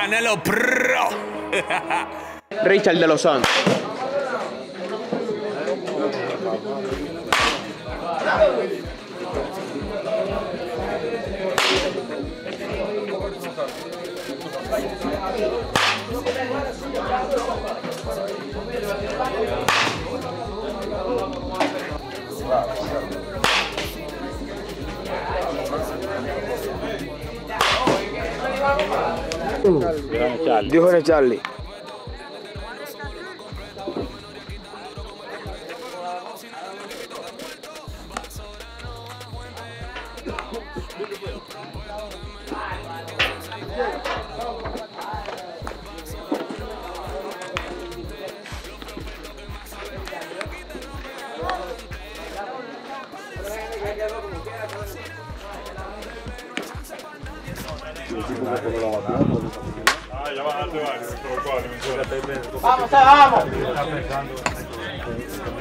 Canelo Pro. Richard de los Santos. Dijo Charlie. Ya bajaste varios, pero ¿cuál? Vamos, vamos.